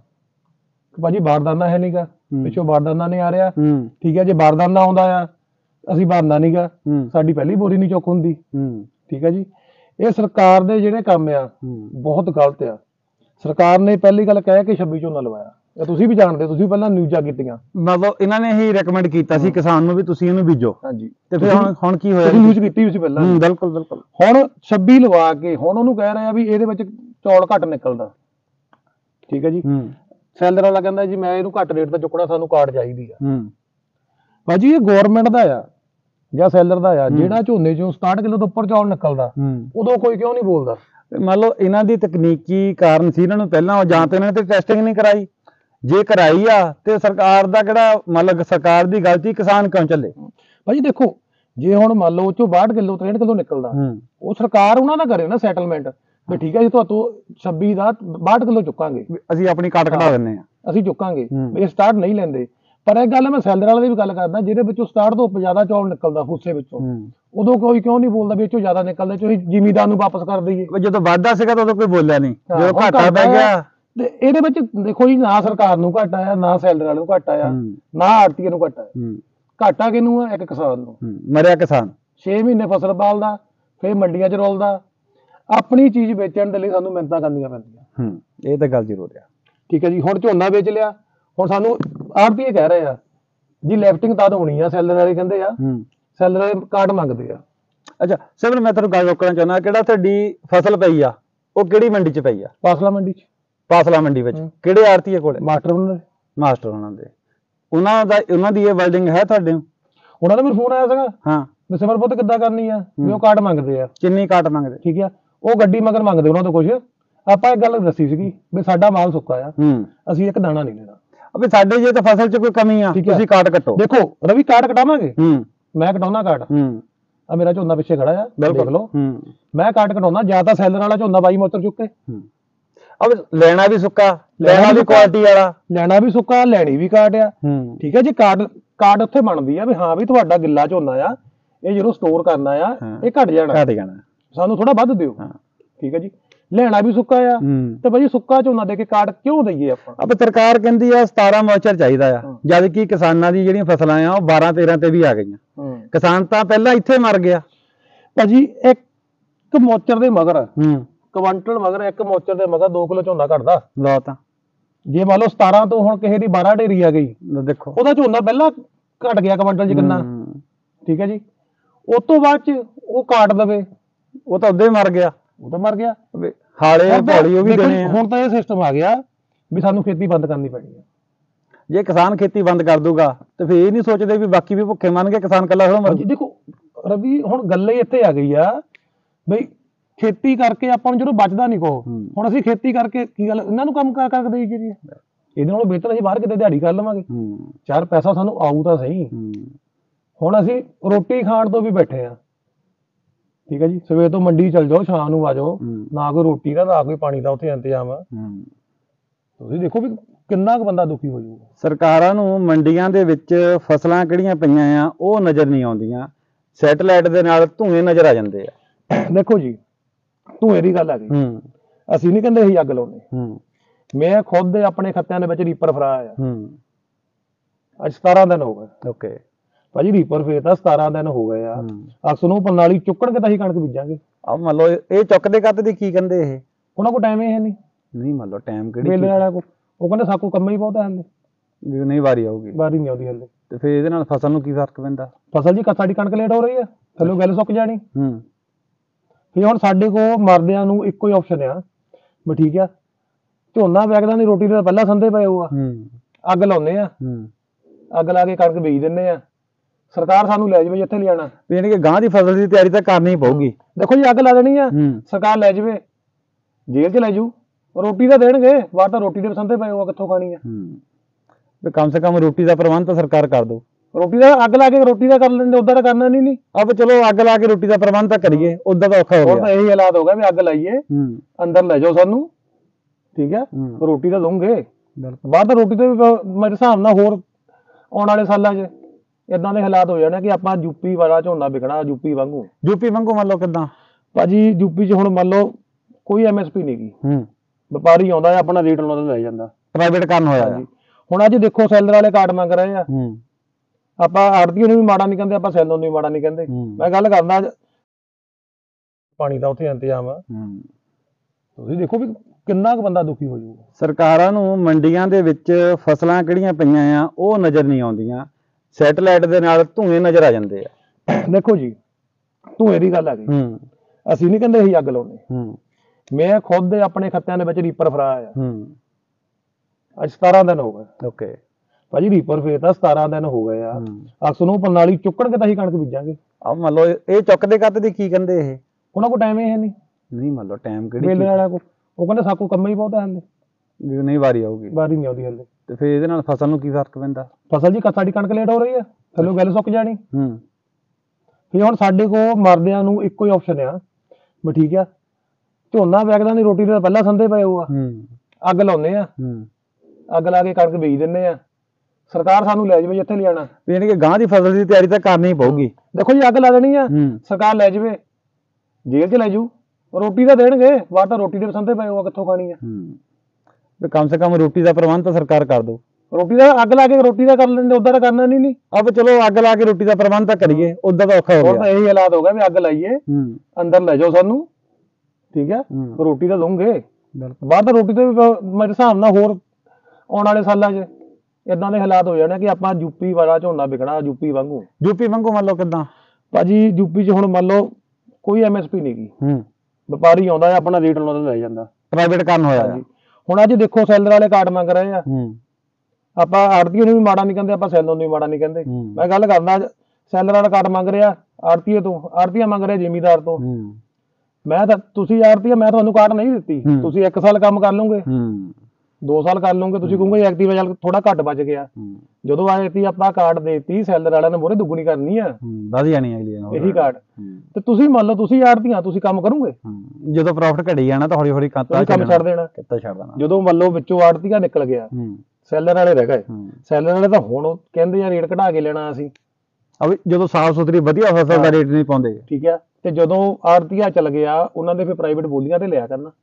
ਭਾਜੀ ਬਾਰਦਾਨਾ ਹੈ ਨੀਗਾ, ਪਿੱਛੋਂ ਬਾਰਦਾਨਾ ਨਹੀਂ ਆ ਰਿਹਾ। ਠੀਕ ਹੈ, ਜੇ ਬਾਰਦਾਨਾ ਆਉਂਦਾ ਆ ਅਸੀਂ ਭਰਨਾ ਨੀਗਾ, ਸਾਡੀ ਪਹਿਲੀ ਬੋਰੀ ਨਹੀਂ ਚੁੱਕ ਹੁੰਦੀ। ਠੀਕ ਹੈ ਜੀ। ਇਹ ਸਰਕਾਰ ਦੇ ਜਿਹੜੇ ਕੰਮ ਆ ਬਹੁਤ ਗਲਤ ਆ। ਸਰਕਾਰ ਨੇ ਪਹਿਲੀ ਗੱਲ ਕਹਿ ਕੇ ਛੱਬੀ ਝੋਨਾ ਲਵਾਇਆ, ਇਹ ਤੁਸੀਂ ਵੀ ਜਾਣਦੇ, ਤੁਸੀਂ ਪਹਿਲਾਂ ਨਿਊਜ਼ਾਂ ਕੀਤੀਆਂ। ਮਤਲਬ ਇਹਨਾਂ ਨੇ ਹੀ ਰეკਮੈਂਡ ਕੀਤਾ ਸੀ ਕਿਸਾਨ ਨੂੰ ਵੀ ਤੁਸੀਂ ਇਹਨੂੰ ਬੀਜੋ। ਹਾਂਜੀ। ਤੇ ਫਿਰ ਹੁਣ ਹੁਣ ਕੀ ਹੋਇਆ? ਨਿਊਜ਼ ਕੀਤੀ ਸੀ ਪਹਿਲਾਂ। ਬਿਲਕੁਲ ਬਿਲਕੁਲ। ਹੁਣ ਛੱਬੀ ਲਵਾ ਕੇ ਹੁਣ ਉਹਨੂੰ ਕਹਿ ਰਹੇ ਆ ਵੀ ਇਹਦੇ ਵਿੱਚ ਚੌਲ ਘੱਟ ਨਿਕਲਦਾ। ਠੀਕ ਹੈ ਜੀ। ਸੈਲਰ ਵਾਲਾ ਕਹਿੰਦਾ ਜੀ ਮੈਂ ਇਹਨੂੰ ਘੱਟ ਰੇਟ ਤੇ ਚੁੱਕਣਾ, ਸਾਨੂੰ ਕਾਰਡ ਚਾਹੀਦੀ ਆ। ਭਾਜੀ ਇਹ ਗੌਰਮੈਂਟ ਦਾ ਆ ਜਾਂ ਸੈਲਰ ਦਾ ਆ, ਜਿਹੜਾ ਝੋਨੇ ਚੋਂ ਸਤਾਹਠ ਕਿਲੋ ਤੋਂ ਉੱਪਰ ਚੌਲ ਨਿਕਲਦਾ, ਉਦੋਂ ਕੋਈ ਕਿਉਂ ਨਹੀਂ ਬੋਲਦਾ? ਮੰਨ ਲਓ ਇਹਨਾਂ ਦੀ ਤਕਨੀਕੀ ਕਾਰਨ ਸੀ, ਇਹਨਾਂ ਨੂੰ ਪਹਿਲਾਂ ਜਾਂ ਤੇ ਇਹਨਾਂ ਨੇ ਟੈਸਟਿੰਗ ਨਹੀਂ ਕਰਾਈ, ਜੇ ਕਰਾਈ ਆ ਤੇ ਸਰਕਾਰ ਦਾ ਕਿਹੜਾ, ਮਤਲਬ ਸਰਕਾਰ ਦੀ ਗਲਤੀ, ਕਿਸਾਨ ਕਿਉਂ ਚੱਲੇ? ਭਾਜੀ ਦੇਖੋ, ਜੇ ਹੁਣ ਮੰਨ ਲਓ ਉਹ ਚੋਂ ਬਾਹਠ ਕਿਲੋ ਤਰੇਹਠ ਕਿਲੋ ਨਿਕਲਦਾ, ਉਹ ਸਰਕਾਰ ਉਹਨਾਂ ਦਾ ਕਰੇ ਨਾ ਸੈਟਲਮੈਂਟ ਵੀ ਠੀਕ ਹੈ ਜੀ ਤੁਹਾਤੋਂ ਛੱਬੀ ਦਾ ਬਾਹਠ ਕਿਲੋ ਚੁੱਕਾਂਗੇ, ਅਸੀਂ ਆਪਣੀ ਕਾਟ ਕਢਾ ਦਿੰਦੇ ਆ, ਅਸੀਂ ਚੁੱਕਾਂਗੇ, ਇਹ ਸਟਾਰਟ ਨਹੀਂ ਲੈਂਦੇ। ਪਰ ਇਹ ਗੱਲ ਮੈਂ ਸੈਲਰ ਵਾਲੇ ਦੀ ਵੀ ਗੱਲ ਕਰਦਾ, ਜਿਹਦੇ ਵਿੱਚੋਂ ਸਟਾਰਟ ਤੋਂ ਜ਼ਿਆਦਾ ਚੌਲ ਨਿਕਲਦਾ ਫੁੱਸੇ ਵਿੱਚੋਂ, ਉਦੋਂ ਕੋਈ ਕਿਉਂ ਨਹੀਂ ਬੋਲਦਾ ਵੀ ਇਹ ਚੋਂ ਜ਼ਿਆਦਾ ਨਿਕਲਦਾ, ਚੋਂ ਜ਼ਿਮੀਦਾਰ ਨੂੰ ਵਾਪਸ ਕਰ ਦਈਏ। ਜਦੋਂ ਵਾਧਾ ਸੀਗਾ ਤਾਂ ਉਦੋਂ ਕੋਈ ਬੋਲਿਆ ਨਹੀਂ, ਜਦੋਂ ਘਾਟਾ ਪੈ ਗਿਆ। ਤੇ ਇਹਦੇ ਵਿੱਚ ਦੇਖੋ ਜੀ, ਨਾ ਸਰਕਾਰ ਨੂੰ ਘਾਟਾ ਆਇਆ, ਨਾ ਸੈਲਰ ਵਾਲੇ ਨੂੰ ਘਾਟਾ ਆਇਆ, ਨਾ ਆੜਤੀਏ ਨੂੰ ਘਾਟਾ ਆਇਆ। ਘਾਟਾ ਕਿਹਨੂੰ ਆ? ਇੱਕ ਕਿਸਾਨ ਨੂੰ। ਮਰਿਆ ਕਿਸਾਨ ਛੇ ਮਹੀਨੇ ਫਸਲ ਪਾਲਦਾ, ਫਿਰ ਮੰਡੀਆਂ 'ਚ ਰੋਲਦਾ, ਆਪਣੀ ਚੀਜ਼ ਵੇਚਣ ਦੇ ਲਈ ਸਾਨੂੰ ਮਿਹਨਤਾਂ ਕਰਨੀਆਂ ਪੈਂਦੀਆਂ। ਇਹ ਤਾਂ ਗੱਲ ਜ਼ਰੂਰ ਆ। ਠੀਕ ਹੈ ਜੀ। ਹੁਣ ਝੋਨਾ ਵੇਚ ਲਿਆ, ਹੁਣ ਸਾਨੂੰ ਆੜਤੀਏ ਕਹਿ ਰਹੇ ਆ ਜੀ ਲੈਫਟਿੰਗ ਤਦ ਹੋਣੀ ਆ, ਸੈਲਰ ਵਾਲੇ ਕਹਿੰਦੇ ਆ, ਸੈਲਰ ਵਾਲੇ ਕਾਰਡ ਮੰਗਦੇ ਆ। ਅੱਛਾ ਸਿਮਰ, ਮੈਂ ਤੁਹਾਨੂੰ ਗੱਲ ਰੋਕਣਾ ਚਾਹੁੰਦਾ, ਕਿਹੜਾ ਤੁਹਾਡੀ ਫਸਲ ਪਈ ਆ ਉਹ ਕਿਹੜੀ ਮੰਡੀ 'ਚ ਪਈ ਆ? ਪਾਸਲਾ ਮੰਡੀ 'ਚ। ਪਾਸਲਾ ਮੰਡੀ ਵਿੱਚ ਕਿਹੜੇ ਆੜਤੀਏ ਕੋਲੇ? ਮਾਸਟਰ ਉਹਨਾਂ ਦੇ। ਮਾਸਟਰ ਉਹਨਾਂ ਦੇ। ਉਹਨਾਂ ਦਾ ਉਹਨਾਂ ਦੀ ਇਹ ਵਰਡਿੰਗ ਹੈ ਤੁਹਾਡੇ? ਉਹਨਾਂ ਦਾ ਮੈਨੂੰ ਫੋਨ ਆਇਆ ਸੀਗਾ, ਹਾਂ ਵੀ ਸਿਮਰ ਪੁੱਤ ਕਿੱਦਾਂ ਕਰਨੀ ਆ, ਵੀ ਉਹ ਕਾਰਡ ਮੰਗਦੇ ਆ। ਕਿੰਨੀ ਕਾਰਡ ਮੰਗਦੇ? ਠੀਕ ਆ, ਉਹ ਗੱਡੀ ਮਗਰ ਮੰਗਦੇ ਉਹਨਾਂ ਤੋਂ ਕੁਛ। ਆਪਾਂ ਇੱਕ ਗੱਲ ਦੱਸੀ ਸੀਗੀ ਵੀ ਸਾਡਾ ਮਾਲ ਸੁੱਕਾ ਆ, ਅਸੀਂ ਇੱਕ ਦਾਣਾ ਨਹੀਂ ਲੈਣਾ। ਅਬੇ ਸਾਡੇ ਜੇ ਤਾਂ ਫਸਲ 'ਚ ਕੋਈ ਕਮੀ ਆ ਠੀਕ ਹੈ। ਤੁਸੀਂ ਕਾਟ ਕੱਟੋ। ਦੇਖੋ ਰਵੀ ਕਾਟ ਕਟਾਵਾਂਗੇ, ਹੂੰ ਮੈਂ ਕਟਾਉਣਾ ਕਾਟ, ਹੂੰ ਆ ਮੇਰਾ ਝੋਨਾ ਪਿੱਛੇ ਖੜਾ ਆ, ਦੇਖ ਲਓ, ਹੂੰ ਮੈਂ ਕਾਟ ਕਟਾਉਣਾ। ਜਾਂ ਤਾਂ ਸੈਲਰ ਵਾਲਾ ਝੋਨਾ ਬਾਈ ਮੋਤਰ ਚੁੱਕੇ, ਹੂੰ ਅਬ ਲੈਣਾ ਵੀ ਸੁੱਕਾ, ਲੈਣਾ ਲੈਣਾ ਵੀ ਵੀ ਕੁਆਲਿਟੀ ਵਾਲਾ। ਲੈਣਾ ਵੀ ਸੁੱਕਾ, ਲੈਣੀ ਵੀ ਕਾਟ ਆ। ਹੂੰ ਠੀਕ ਹੈ ਜੀ। ਕਾਟ ਕਾਟ ਉੱਥੇ ਬਣਦੀ ਆ ਵੀ ਹਾਂ ਵੀ ਤੁਹਾਡਾ ਗਿੱਲਾ ਝੋਨਾ ਆ, ਇਹ ਜਦੋਂ ਸਟੋਰ ਕਰਨਾ ਆ ਹਾਂ। ਇਹ ਘਟ ਜਾਣਾ, ਘਟ ਜਾਣਾ। ਸਾਨੂੰ ਥੋੜਾ ਵੱਧ ਦਿਓ। ਹਾਂ ਠੀਕ ਹੈ ਜੀ। ਲੈਣਾ ਵੀ ਸੁੱਕਾ ਆ ਹੂੰ ਤੇ ਬਾਈ ਸੁੱਕਾ ਝੋਨਾ ਦੇ ਕੇ ਕਾਟ ਕਿਉਂ ਦਈਏ ਆਪਾਂ? ਅਬ ਸਰਕਾਰ ਕਹਿੰਦੀ ਆ ਸਤਾਰਾਂ ਮੌਚਰ ਚਾਹੀਦਾ ਆ, ਹਾਂ। ਜਦ ਕਿ ਕਿਸਾਨਾਂ ਦੀ ਜਿਹੜੀਆਂ ਫਸਲਾਂ ਆ ਉਹ ਬਾਰਾਂ ਤੇਰਾਂ ਤੇ ਵੀ ਆ ਗਈਆਂ। ਹੂੰ ਕਿਸਾਨ ਤਾਂ ਪਹਿਲਾਂ ਇੱਥੇ ਮਰ ਗਿਆ। ਭਾਜੀ ਇੱਕ ਮੋਚਰ ਦੇ ਮਗਰ ਹੂੰ ਕੁਆਂਟਲ ਮਗਰ ਇੱਕ ਮੋਚਰ ਦੇ ਮਗਰ ਦੋ ਕਿਲੋ ਝੋਨਾ ਘਟਦਾ। ਲਓ ਤਾਂ ਜੇ ਮੰਨ ਲਓ ਸਤਾਰਾਂ ਤੋਂ ਹੁਣ ਕਿਸੇ ਦੀ ਬਾਰਾਂ ਢੇਰੀ ਆ ਗਈ, ਲਓ ਦੇਖੋ। ਉਹਦਾ ਝੋਨਾ ਪਹਿਲਾਂ ਘਟ ਗਿਆ ਕੁਆਂਟਲ ਚ ਕਿੰਨਾ। ਹੂੰ, ਠੀਕ ਹੈ ਜੀ। ਉਸ ਤੋਂ ਬਾਅਦ ਚ ਉਹ ਕਾਟ ਦਵੇ, ਉਹ ਤਾਂ ਉਦੋਂ ਹੀ ਮਰ ਗਿਆ। ਉਹ ਤਾਂ ਮਰ ਗਿਆ। ਵੇ, ਹਾਲੇ ਹੁਣ ਤਾਂ ਭੌਲੀ ਉਹ ਵੀ ਦੇਖੋ ਦੇਣੇ ਆ। ਹੁਣ ਤਾਂ ਇਹ ਸਿਸਟਮ ਆ ਗਿਆ ਵੀ ਸਾਨੂੰ ਖੇਤੀ ਬੰਦ ਕਰਨੀ ਪੈਣੀ ਹੈ। ਜੇ ਕਿਸਾਨ ਖੇਤੀ ਬੰਦ ਕਰ ਦੂਗਾ ਤੇ ਫਿਰ ਇਹ ਨਹੀਂ ਸੋਚਦੇ ਵੀ ਬਾਕੀ ਵੀ ਭੁੱਖੇ ਮਰਨਗੇ, ਕਿਸਾਨ ਕੱਲਾ ਥੋੜਾ ਮਰ। ਜੀ ਦੇਖੋ ਰਵੀ ਹੁਣ ਗੱਲ ਹੀ ਇੱਥੇ ਆ ਗਈ ਆ ਬਈ ਖੇਤੀ ਕਰਕੇ ਆਪਾਂ ਨੂੰ ਜਦੋਂ ਬਚਦਾ ਨਹੀਂ ਕੋ, ਹੂੰ। ਹੁਣ ਅਸੀਂ ਖੇਤੀ ਕਰਕੇ ਕੀ ਗੱਲ ਇਹਨਾਂ ਨੂੰ ਕੰਮ ਕਰ ਕਰਕੇ ਦੇਈ ਜੀ। ਇਹਦੇ ਨਾਲੋਂ ਬਿਹਤਰ ਅਸੀਂ ਬਾਹਰ ਕਿਤੇ ਦਿਹਾੜੀ ਕਰ ਲਵਾਂਗੇ, ਹੂੰ ਚਾਰ ਪੈਸਾ ਸਾਨੂੰ ਆਊ ਤਾਂ ਸਹੀ। ਹੂੰ ਹੁਣ ਅਸੀਂ ਰੋਟੀ ਖਾਣ ਤੋਂ ਵੀ ਬੈਠੇ ਆ। ਠੀਕ ਹੈ ਜੀ। ਸਵੇਰ ਤੋਂ ਮੰਡੀ ਚਲ ਜਾਓ, ਸ਼ਾਮ ਨੂੰ ਆ ਜਾਓ, ਹੂੰ ਨਾ ਕੋਈ ਰੋਟੀ ਦਾ ਨਾ ਕੋਈ ਪਾਣੀ ਦਾ ਉੱਥੇ ਇੰਤਜ਼ਾਮ ਆ। ਹੂੰ ਤੁਸੀਂ ਦੇਖੋ ਵੀ ਕਿੰਨਾ ਕੁ ਬੰਦਾ ਦੁਖੀ ਹੋ ਜਾਊਗਾ। ਸਰਕਾਰਾਂ ਨੂੰ ਮੰਡੀਆਂ ਦੇ ਵਿੱਚ ਫਸਲਾਂ ਕਿਹੜੀਆਂ ਪਈਆਂ ਆ ਉਹ ਨਜ਼ਰ ਨਹੀਂ ਆਉਂਦੀਆਂ, ਸੈਟਲਾਈਟ ਦੇ ਨਾਲ ਧੂਏ ਨਜ਼ਰ ਆ ਜਾਂਦੇ ਆ। ਦੇਖੋ ਜੀ ਧੂਏ ਦੀ ਗੱਲ ਆ ਗਈ, ਹੂੰ ਅਸੀਂ ਨਹੀਂ ਕਹਿੰਦੇ ਅਸੀਂ ਅੱਗ ਲਾਉਣੇ। ਹੂੰ ਮੈਂ ਖੁਦ ਦੇ ਆਪਣੇ ਖੱਤਿਆਂ ਦੇ ਵਿੱਚ ਰੀਪਰ ਫਰਾਇਆ ਆ। ਹੂੰ ਅੱਜ ਸਤਾਰਾਂ ਦਿਨ ਹੋ ਗਏ ਓਕੇ। ਭਾਜੀ, ਰੀਪਰ ਫੇਰਦਾ ਸਤਾਰਾਂ ਦਿਨ ਹੋ ਗਏ ਆ। ਹੂੰ ਅਕਸ ਨੂੰ ਪ੍ਰਣਾਲੀ ਚੁੱਕਣ ਕੇ ਤਾਂ ਅਸੀਂ ਕਣਕ ਬੀਜਾਂਗੇ। ਆ ਮੰਨ ਲਓ ਇਹ ਚੁੱਕਦੇ ਕੱਤ ਦੀ ਕੀ ਕਹਿੰਦੇ ਇਹ ਉਹਨਾਂ ਕੋਲ ਟਾਈਮ ਇਹ ਨਹੀਂ, ਨਹੀਂ ਮੰਨ ਲਓ ਟਾਈਮ ਕਿਹੜੀ ਵੇਲੇ ਚੀਜ਼- ਵਾਲਿਆਂ ਕੋਲ। ਉਹ ਕਹਿੰਦੇ ਸਾਕੂ ਕੰਮ ਹੀ ਬਹੁਤ ਹੈ ਹਲੇ, ਵੀ ਨਹੀਂ ਵਾਰੀ ਆਊਗੀ ਵਾਰੀ ਨਹੀਂ ਆਉਂਦੀ ਹਲੇ। ਤੇ ਫਿਰ ਇਹਦੇ ਨਾਲ ਫਸਲ ਨੂੰ ਕੀ ਫਰਕ ਪੈਂਦਾ? ਫਸਲ ਜੀ ਸਾਡੀ ਕਣਕ ਲੇਟ ਹੋ ਰਹੀ ਆ, ਥੱਲੇ ਗੱਲ ਸੁੱਕ ਜਾਣੀ। ਹੂੰ ਫਿਰ ਹੁਣ ਸਾਡੇ ਕੋਲ ਮਰਦਿਆਂ ਨੂੰ ਇੱਕੋ ਹੀ ਆਪਸ਼ਨ ਆ ਵੀ ਠੀਕ ਆ, ਝੋਨਾ ਵੈਗਦਾਂ ਦੀ ਰੋਟੀ ਤਾਂ ਪਹਿਲਾਂ ਸੰਦੇ ਪਏ ਹੋਊਗਾ, ਹੂੰ ਅੱਗ ਲਾਉਂਦੇ ਆ, ਹੂੰ ਅੱਗ ਲਾ ਕੇ ਕਣਕ ਬੀਜ ਦਿੰਦੇ ਆ। ਸਰਕਾਰ ਸਾਨੂੰ ਲੈ ਜਾਵੇ ਜਿੱਥੇ ਲਿਆਣਾ। ਵੀ ਯਾਨੀ ਕਿ ਗਾਂ ਦੀ ਫਸਲ ਦੀ ਤਿਆਰੀ ਤਾਂ ਕਰਨੀ ਪਊਗੀ। ਦੇਖੋ ਜੀ ਅੱਗ ਲਾ ਦੇਣੀ ਆ, ਹੂੰ ਸਰਕਾਰ ਲੈ ਜਾਵੇ, ਜੇਲ੍ਹ 'ਚ ਲੈ ਜੂ, ਰੋਟੀ ਤਾਂ ਦੇਣਗੇ, ਬਾਹਰ ਤਾਂ ਰੋਟੀ ਦੇ ਸੰਦੇ ਪਏ ਹੋਊਗਾ, ਕਿੱਥੋਂ ਖਾਣੀ ਆ ਹੂੰ ਵੀ ਕਮ ਸੇ ਕਮ ਰੋਟੀ ਦਾ ਪ੍ਰਬੰਧ ਤਾਂ ਸਰਕਾਰ ਕਰ ਦੋ। ਰੋਟੀ ਦਾ ਅੱਗ ਲਾ ਕੇ ਰੋਟੀ ਦਾ ਕਰ ਲੈਂਦੇ, ਉਦਾਂ ਤਾਂ ਕਰਨਾ ਨਹੀਂ। ਨਹੀਂ ਅਬ ਚਲੋ ਅੱਗ ਲਾ ਕੇ ਰੋਟੀ ਦਾ ਪ੍ਰਬੰਧ ਤਾਂ ਕਰੀਏ, ਉਦਾਂ ਤਾਂ ਔਖਾ ਹੋ ਹੁਣ ਗਿਆ। ਤਾਂ ਇਹੀ ਹਾਲਾਤ ਹੋ ਗਿਆ ਵੀ ਅੱਗ ਲਾਈਏ, ਹੂੰ ਅੰਦਰ ਲੈ ਜਾਓ ਸਾਨੂੰ। ਠੀਕ ਹੈ, ਹੂੰ ਰੋਟੀ ਤਾਂ ਦਊਂਗੇ, ਬਿਲਕੁਲ। ਬਾਹਰ ਤਾਂ ਰੋਟੀ ਤੇ ਵੀ ਬ- ਮੇਰੇ ਹਿਸਾਬ ਨਾਲ ਹੋਰ ਆਉਣ ਵਾਲੇ ਸਾਲਾਂ 'ਚ ਇਦਾਂ ਦੇ ਹਾਲਾਤ ਹੋ ਜਾਣੇ ਕਿ ਆਪਾਂ ਯੂਪੀ ਵਾਲਾ ਝੋਨਾ ਵਿਕਣਾ ਯੂਪੀ ਵਾਂਗੂ। ਯੂਪੀ ਵਾਂਗੂ ਮੰਨ ਲਓ ਕਿਦਾਂ? ਭਾਜੀ ਯੂਪੀ 'ਚ ਹੁਣ ਮੰਨ ਲਓ ਕੋਈ ਐਮਐਸਪੀ ਨਹੀਂ ਗੀ, ਹੂੰ ਵਪਾਰੀ ਆਉਂਦਾ ਆਪਣਾ ਰੇਟ ਲਾਉਂਦਾ ਲੈ ਜਾਂਦਾ। ਪ੍ਰਾਈਵੇਟ ਕਰਨ ਹੋਇਆ ਆ। ਹਾਂਜੀ। ਹੁਣ ਅੱਜ ਦੇਖੋ ਸੈਲਰ ਵਾਲੇ ਕਾਰਡ ਮੰਗ ਰਹੇ ਆ, ਹੂੰ ਆਪਾਂ ਆੜਤੀਆਂ ਨੂੰ ਵੀ ਮਾੜਾ ਨਹੀਂ ਕਹਿੰਦੇ, ਆਪਾਂ ਸੈਲਰ ਨੂੰ ਵੀ ਮਾੜਾ ਨਹੀਂ ਕਹਿੰਦੇ। ਹੂੰ ਮੈਂ ਗੱਲ ਕਰਦਾ ਪਾਣੀ ਦਾ ਉੱਥੇ ਇੰਤਜ਼ਾਮ ਆ। ਹੂੰ ਤੁਸੀਂ ਦੇਖੋ ਵੀ ਕਿੰਨਾ ਕੁ ਬੰਦਾ ਦੁਖੀ ਹੋ ਜਾਊਗਾ। ਸਰਕਾਰਾਂ ਨੂੰ ਮੰਡੀਆਂ ਦੇ ਵਿੱਚ ਫਸਲਾਂ ਕਿਹੜੀਆਂ ਪਈਆਂ ਆ ਉਹ ਨਜ਼ਰ ਨਹੀਂ ਆਉਂਦੀਆਂ, ਸੈਟਲਾਈਟ ਦੇ ਨਾਲ ਧੂਏ ਨਜ਼ਰ ਆ ਜਾਂਦੇ ਆ। ਦੇਖੋ ਜੀ ਧੂਏ ਦੀ ਗੱਲ ਆ ਗਈ, ਹੂੰ ਅਸੀਂ ਨਹੀਂ ਕਹਿੰਦੇ ਅਸੀਂ ਅੱਗ ਲਾਉਣੇ। ਹੂੰ ਮੈਂ ਖੁਦ ਦੇ ਆਪਣੇ ਖੱਤਿਆਂ ਦੇ ਵਿੱਚ ਰੀਪਰ ਫਰਾਇਆ ਆ। ਹੂੰ ਅੱਜ ਸਤਾਰਾਂ ਦਿਨ ਹੋ ਗਏ ਓਕੇ। ਭਾਜੀ, ਰੀਪਰ ਫੇਰਦਾ ਸਤਾਰਾਂ ਦਿਨ ਹੋ ਗਏ ਆ। ਹੂੰ ਅਕਸ ਨੂੰ ਪ੍ਰਣਾਲੀ ਚੁੱਕਣ ਕੇ ਤਾਂ ਅਸੀਂ ਕਣਕ ਬੀਜਾਂਗੇ। ਆ ਮੰਨ ਲਓ ਇਹ ਚੁੱਕਦੇ ਕੱਤ ਦੀ ਕੀ ਕਹਿੰਦੇ ਇਹ ਉਹਨਾਂ ਕੋਲ ਟਾਈਮ ਇਹ ਨਹੀਂ, ਨਹੀਂ ਮੰਨ ਲਓ ਟਾਈਮ ਕਿਹੜੀ ਵੇਲੇ ਚੀਜ਼- ਵਾਲਿਆਂ ਕੋਲ। ਉਹ ਕਹਿੰਦੇ ਸਾਕੂ ਕੰਮ ਹੀ ਬਹੁਤ ਹੈ ਹਲੇ, ਵੀ ਨਹੀਂ ਵਾਰੀ ਆਊਗੀ ਵਾਰੀ ਨਹੀਂ ਆਉਂਦੀ ਹਲੇ। ਤੇ ਫਿਰ ਇਹਦੇ ਨਾਲ ਫਸਲ ਨੂੰ ਕੀ ਫਰਕ ਪੈਂਦਾ? ਫਸਲ ਜੀ ਸਾਡੀ ਕਣਕ ਲੇਟ ਹੋ ਰਹੀ ਆ, ਥੱਲੇ ਗੱਲ ਸੁੱਕ ਜਾਣੀ। ਹੂੰ ਫਿਰ ਹੁਣ ਸਾਡੇ ਕੋਲ ਮਰਦਿਆਂ ਨੂੰ ਇੱਕੋ ਹੀ ਆਪਸ਼ਨ ਆ ਵੀ ਠੀਕ ਆ, ਝੋਨਾ ਵੈਗਦਾਂ ਦੀ ਰੋਟੀ ਤਾਂ ਪਹਿਲਾਂ ਸੰਦੇ ਪਏ ਹੋਊਗਾ, ਹੂੰ ਅੱਗ ਲਾਉਂਦੇ ਆ, ਹੂੰ ਅੱਗ ਲਾ ਕੇ ਕਣਕ ਬੀਜ ਦਿੰਦੇ ਆ। ਸਰਕਾਰ ਸਾਨੂੰ ਲੈ ਜਾਵੇ ਜਿੱਥੇ ਲਿਆਣਾ। ਵੀ ਯਾਨੀ ਕਿ ਗਾਂ ਦੀ ਫਸਲ ਦੀ ਤਿਆਰੀ ਤਾਂ ਕਰਨੀ ਪਊਗੀ। ਦੇਖੋ ਜੀ ਅੱਗ ਲਾ ਦੇਣੀ ਆ, ਹੂੰ ਸਰਕਾਰ ਲੈ ਜਾਵੇ, ਜੇਲ੍ਹ 'ਚ ਲੈ ਜੂ, ਰੋਟੀ ਤਾਂ ਦੇਣਗੇ, ਬਾਹਰ ਤਾਂ ਰੋਟੀ ਦੇ ਸੰਦੇ ਪਏ ਹੋਊਗਾ, ਕਿੱਥੋਂ ਖਾਣੀ ਆ ਹੂੰ ਵੀ ਕਮ ਸੇ ਕਮ ਰੋਟੀ ਦਾ ਪ੍ਰਬੰਧ ਤਾਂ ਸਰਕਾਰ ਕਰ ਦੋ। ਰੋਟੀ ਦਾ ਅੱਗ ਲਾ ਕੇ ਰੋਟੀ ਦਾ ਕਰ ਲੈਂਦੇ, ਉਦਾਂ ਤਾਂ ਕਰਨਾ ਨਹੀਂ। ਨਹੀਂ ਅਬ ਚਲੋ ਅੱਗ ਲਾ ਕੇ ਰੋਟੀ ਦਾ ਪ੍ਰਬੰਧ ਤਾਂ ਕਰੀਏ, ਉਦਾਂ ਤਾਂ ਔਖਾ ਹੋ ਹੁਣ ਤਾਂ ਗਿਆ। ਇਹੀ ਹਾਲਾਤ ਹੋ ਗਿਆ ਵੀ ਅੱਗ ਲਾਈਏ, ਹੂੰ ਅੰਦਰ ਲੈ ਜਾਓ ਸਾਨੂੰ। ਠੀਕ ਹੈ, ਹੂੰ ਰੋਟੀ ਤਾਂ ਦਊਂਗੇ, ਬਿਲਕੁਲ। ਬਾਹਰ ਤਾਂ ਰੋਟੀ ਤੇ ਵੀ ਬ- ਮੇਰੇ ਹਿਸਾਬ ਨਾਲ ਹੋਰ ਆਉਣ ਵਾਲੇ ਸਾਲਾਂ 'ਚ ਇਦਾਂ ਦੇ ਹਾਲਾਤ ਹੋ ਜਾਣੇ ਕਿ ਆਪਾਂ ਯੂਪੀ ਵਾਲਾ ਝੋਨਾ ਵਿਕਣਾ ਯੂਪੀ ਵਾਂਗੂ। ਯੂਪੀ ਵਾਂਗੂ ਮੰਨ ਲਓ ਕਿਦਾਂ? ਭਾਜੀ ਯੂਪੀ 'ਚ ਹੁਣ ਮੰਨ ਲਓ ਕੋਈ ਐਮਐਸਪੀ ਨਹੀਂ ਗੀ, ਹੂੰ ਵਪਾਰੀ ਆਉਂਦਾ ਆਪਣਾ ਰੇਟ ਲਾਉਂਦਾ ਲੈ ਜਾਂਦਾ। ਪ੍ਰਾਈਵੇਟ ਕਰਨ ਹੋਇਆ ਆ। ਹਾਂਜੀ। ਹੁਣ ਅੱਜ ਦੇਖੋ ਸੈਲਰ ਵਾਲੇ ਕਾਰਡ ਮੰਗ ਰਹੇ ਆ, ਹੂੰ ਆਪਾਂ ਆੜਤੀਆਂ ਨੂੰ ਵੀ ਮਾੜਾ ਨਹੀਂ ਕਹਿੰਦੇ, ਆਪਾਂ ਸੈਲਰ ਨੂੰ ਵੀ ਮਾੜਾ ਨਹੀਂ ਕਹਿੰਦੇ। ਹੂੰ ਮੈਂ ਗੱਲ ਕਰਦਾ ਸੈਲਰ ਵਾਲਾ ਕਾਰਡ ਮੰਗ ਰਿਹਾ ਆੜਤੀਏ ਤੋਂ, ਆੜਤੀਆ ਮੰਗ ਰਿਹਾ ਜ਼ਿਮੀਦਾਰ ਤੋਂ। ਹੂੰ ਮੈਂ ਤਾਂ ਤੁਸੀਂ ਆੜਤੀਆ, ਮੈਂ ਤੁਹਾਨੂੰ ਕਾਰਡ ਨਹੀਂ ਦਿੱਤੀ, ਹੂੰ। ਤੁਸੀਂ ਇੱਕ ਸਾਲ ਕੰਮ ਕਰ ਲਓਗੇ। ਹੂੰ ਦੋ ਸਾਲ ਕਰ ਲਓਗੇ ਤੁਸੀਂ ਕਹੋਗੇ ਐਕਟਿਵਾ ਚੱਲ ਥੋੜਾ ਘੱਟ ਬਚ ਗਿਆ। ਜਦੋਂ ਆਏ ਤੀ ਆਪਾਂ ਕਾਰਡ ਦੇਤੀ ਸੈਲਰ ਵਾਲਿਆਂ ਨੇ ਮੋਰੇ ਦੁੱਗਣੀ ਕਰਨੀ ਆ, ਵਧ ਜਾਣੀ ਅਗਲੀ ਇਹੀ ਕਾਰਡ। ਤੇ ਤੁਸੀਂ ਮੰਨ ਲਓ ਤੁਸੀਂ ਆੜਤੀਆਂ ਤੁਸੀਂ ਕੰਮ ਕਰੋਗੇ, ਜਦੋਂ ਪ੍ਰੋਫਿਟ ਘਟੀ ਜਾਣਾ ਤਾਂ ਹੌਲੀ ਹੌਲੀ ਕੰਮ ਛੱਡ ਦੇਣਾ, ਕਿੱਤਾ ਛੱਡ ਦੇਣਾ। ਜਦੋਂ ਮੰਨ ਲਓ ਵਿੱਚੋਂ ਆੜਤੀਆਂ ਨਿਕਲ ਗਿਆ, ਸੈਲਰ ਵਾਲੇ ਰਹਿ ਗਏ, ਸੈਲਰ ਵਾਲੇ ਤਾਂ ਹੁਣ ਕਹਿੰਦੇ ਯਾਰ ਰੇਟ ਘਟਾ ਕੇ ਲੈਣਾ ਅਸੀਂ, ਜਦੋਂ ਸਾਫ ਸੁਥਰੀ ਵਧੀਆ ਫਸਲ ਦਾ ਰੇਟ ਨਹੀਂ ਪਾਉਂਦੇ, ਠੀਕ ਹੈ। ਤੇ ਜਦੋਂ ਆੜਤੀਆ ਚੱਲ ਗਿਆ ਉਹਨਾਂ ਦੇ ਫਿਰ ਪ੍ਰਾਈਵੇਟ ਬੋਲੀਆਂ ਤੇ ਲਿਆ ਕਰਨਾ,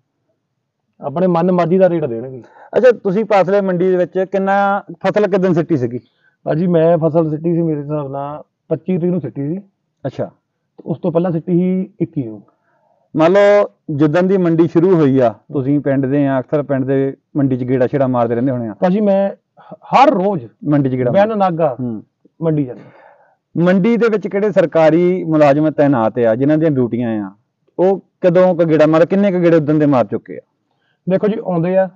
ਆਪਣੇ ਮਨ ਮਰਜ਼ੀ ਦਾ ਰੇਟ ਦੇਣਗੇ। ਅੱਛਾ, ਤੁਸੀਂ ਪਾਸਲੇ ਮੰਡੀ ਦੇ ਵਿੱਚ ਕਿੰਨਾ ਫਸਲ ਕਿਦਨ ਸਿੱਟੀ ਸੀਗੀ? ਭਾਜੀ ਮੈਂ ਫਸਲ ਸਿੱਟੀ ਸੀ ਮੇਰੇ ਹਿਸਾਬ ਨਾਲ ਪੱਚੀ ਤਰੀਕ ਨੂੰ ਸਿੱਟੀ ਸੀ। ਅੱਛਾ, ਉਸ ਤੋਂ ਪਹਿਲਾਂ ਸਿੱਟੀ ਸੀ ਇੱਕੀ ਨੂੰ। ਮੰਨ ਲਓ ਜਿੱਦਣ ਦੀ ਮੰਡੀ ਸ਼ੁਰੂ ਹੋਈ ਆ, ਤੁਸੀਂ ਪਿੰਡ ਦੇ ਆ, ਅਕਸਰ ਪਿੰਡ ਦੇ ਮੰਡੀ 'ਚ ਗੇੜਾ ਛੇੜਾ ਮਾਰਦੇ ਰਹਿੰਦੇ ਹੋਣੇ ਆ। ਭਾਜੀ ਮੈਂ ਹਰ ਰੋਜ਼ ਮੰਡੀ 'ਚ ਗੇੜਾ ਬਿਨ ਨਾਗਾ ਮੰਡੀ ਜਾਂਦਾ। ਮੰਡੀ ਦੇ ਵਿੱਚ ਕਿਹੜੇ ਸਰਕਾਰੀ ਮੁਲਾਜ਼ਮ ਤੈਨਾਤ ਆ ਜਿਨ੍ਹਾਂ ਦੀਆਂ ਡਿਊਟੀਆਂ ਆ, ਉਹ ਕਦੋਂ ਕ ਗੇੜਾ ਮਾਰ, ਕਿੰਨੇ ਕ ਗੇੜੇ ਉਦੋਂ ਦੇ ਮਾਰ ਚੁੱਕੇ ਆ? ਦੇਖੋ ਜੀ, ਆਉਂਦੇ ਆ,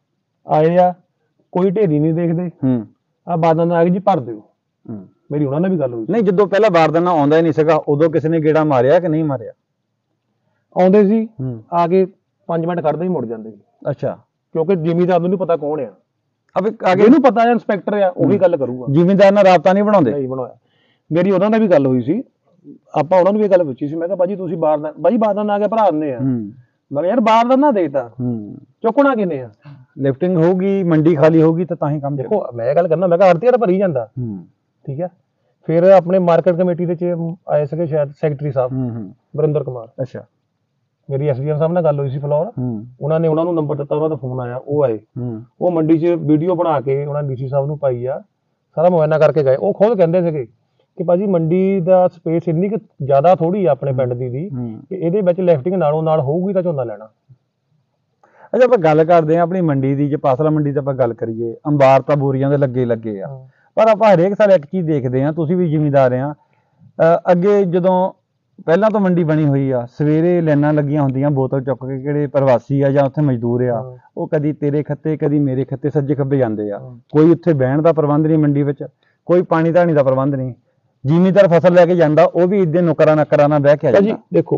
ਆਏ ਆ, ਕੋਈ ਢੇਰੀ ਨਹੀਂ ਦੇਖਦੇ, ਹੂੰ ਆ ਬਾਦਾਂ ਆ ਗਈ ਜੀ ਭਰ ਦਿਓ, ਮੇਰੀ ਉਹਨਾਂ ਨਾਲ ਵੀ ਗੱਲ ਹੋਈ। ਨਹੀਂ, ਜਦੋਂ ਪਹਿਲਾਂ ਬਾਰਦਾਨਾ ਆਉਂਦਾ ਹੀ ਨਹੀਂ ਸੀਗਾ ਉਦੋਂ ਕਿਸੇ ਨੇ ਗੇੜਾ ਮਾਰਿਆ ਕਿ ਨਹੀਂ ਮਾਰਿਆ? ਆਉਂਦੇ ਸੀ, ਆ ਕੇ ਪੰਜ ਮਿੰਟ ਖੜਦੇ ਹੀ ਮੁੜ ਜਾਂਦੇ ਸੀ। ਅੱਛਾ, ਕਿਉਂਕਿ ਜ਼ਿਮੀਦਾਰ ਨੂੰ ਨਹੀਂ ਪਤਾ ਕੌਣ ਆ, ਅਬੇ ਆਗੇ ਇਹਨੂੰ ਪਤਾ ਹੈ ਇੰਸਪੈਕਟਰ ਆ, ਉਹੀ ਗੱਲ ਕਰੂਗਾ। ਜ਼ਿਮੀਦਾਰ ਨਾਲ ਰਾਬਤਾ ਨਹੀਂ ਬਣਾਉਂਦੇ? ਨਹੀਂ ਬਣਾਇਆ। ਮੇਰੀ ਉਹਨਾਂ ਨਾਲ ਵੀ ਗੱਲ ਹੋਈ ਸੀ, ਆਪਾਂ ਉਹਨਾਂ ਨੂੰ ਵੀ ਇਹ ਗੱਲ ਪੁੱਛੀ ਸੀ, ਮੈਂ ਕਿਹਾ ਭਾਜੀ ਤੁਸੀਂ ਬਾਰਦਾਨਾ, ਭਾਜੀ ਬਾਰਦਾਨਾ ਆ ਕੇ ਭਰਾ ਦਿੰਦੇ ਆ। ਮੈਂ ਕਿਹਾ ਯਾਰ ਬਾਰਦਾਨਾ ਦੇਤਾ, ਚੁੱਕਣਾ ਕਿੰਨੇ ਆ? ਲਿਫਟਿੰਗ ਹੋਊਗੀ, ਮੰਡੀ ਖਾਲੀ ਹੋਊਗੀ ਤਾਂ ਤਾਂ ਹੀ ਕੰਮ। ਦੇਖੋ ਮੈਂ ਇਹ ਗੱਲ ਕਰਨਾ, ਮੈਂ ਕਿਹਾ ਆੜਤੀਆ ਤਾਂ ਭਰੀ ਜਾਂਦਾ, ਠੀਕ ਹੈ। ਫਿਰ ਆਪਣੇ ਮਾਰਕੀਟ ਕਮੇਟੀ ਦੇ ਚ ਆਏ ਸੀਗੇ ਸ਼ਾਇਦ ਸੈਕਟਰੀ ਸਾਹਿਬ ਵਰਿੰਦਰ ਕੁਮਾਰ। ਅੱਛਾ, ਮੇਰੀ ਐਸਡੀਐਮ ਸਾਹਿਬ ਨਾਲ ਗੱਲ ਹੋਈ ਸੀ ਫਲੋਰ, ਉਹਨਾਂ ਨੇ ਉਹਨਾਂ ਨੂੰ ਨੰਬਰ ਦਿੱਤਾ, ਉਹਨਾਂ ਦਾ ਫੋਨ ਆਇਆ, ਉਹ ਆਏ, ਉਹ ਮੰਡੀ 'ਚ ਵੀਡੀਓ ਬਣਾ ਕੇ ਉਹਨਾਂ ਡੀਸੀ ਸਾਹਿਬ ਨੂੰ ਪਾਈ ਆ, ਸਾਰਾ ਮੁਆਇਨਾ ਕਰਕੇ ਗਏ। ਉਹ ਖੁਦ ਕਹਿੰਦੇ ਸੀਗੇ ਕਿ ਭਾਜੀ ਮੰਡੀ ਦਾ ਸਪੇਸ ਇੰਨੀ ਕੁ ਜ਼ਿਆਦਾ ਥੋੜੀ ਆ ਆਪਣੇ ਪਿੰਡ ਦੀ ਦੀ ਕਿ ਇਹਦੇ ਵਿੱਚ ਲਿਫਟਿੰਗ ਨਾਲੋਂ ਨਾਲ ਹੋਊਗੀ ਤਾਂ ਝੋਨਾ ਲੈਣਾ। ਅੱਛਾ, ਆਪਾਂ ਗੱਲ ਕਰਦੇ ਹਾਂ ਆਪਣੀ ਮੰਡੀ ਦੀ, ਜੇ ਪਾਸਲਾ ਮੰਡੀ ਦੀ ਆਪਾਂ ਗੱਲ ਕਰੀਏ, ਅੰਬਾਰ ਤਾਂ ਬੋਰੀਆਂ ਦੇ ਲੱਗੇ ਲੱਗੇ ਆ, ਪਰ ਆਪਾਂ ਹਰੇਕ ਸਾਲ ਇੱਕ ਚੀਜ਼ ਦੇਖਦੇ ਹਾਂ, ਤੁਸੀਂ ਵੀ ਜ਼ਿਮੀਂਦਾਰ ਆ, ਅੱਗੇ ਜਦੋਂ ਪਹਿਲਾਂ ਤੋਂ ਮੰਡੀ ਬਣੀ ਹੋਈ ਆ, ਸਵੇਰੇ ਲਾਈਨਾਂ ਲੱਗੀਆਂ ਹੁੰਦੀਆਂ, ਬੋਤਲ ਚੁੱਕ ਕੇ ਕਿਹੜੇ ਪ੍ਰਵਾਸੀ ਆ ਜਾਂ ਉੱਥੇ ਮਜ਼ਦੂਰ ਆ, ਉਹ ਕਦੀ ਤੇਰੇ ਖੱਤੇ ਕਦੀ ਮੇਰੇ ਖੱਤੇ ਸੱਜੇ ਖੱਬੇ ਜਾਂਦੇ ਆ, ਕੋਈ ਉੱਥੇ ਬਹਿਣ ਦਾ ਪ੍ਰਬੰਧ ਨਹੀਂ ਮੰਡੀ ਵਿੱਚ, ਕੋਈ ਪਾਣੀ ਧਾਣੀ ਦਾ ਪ੍ਰਬੰਧ ਨਹੀਂ। ਜ਼ਿਮੀਂਦਾਰ ਫਸਲ ਲੈ ਕੇ ਜਾਂਦਾ, ਉਹ ਵੀ ਇੱਦਾਂ ਨੁਕਰਾਂ ਨਕਰਾਂ ਨਾਲ ਬਹਿ ਕੇ ਆ ਜਾਂਦਾ। ਦੇਖੋ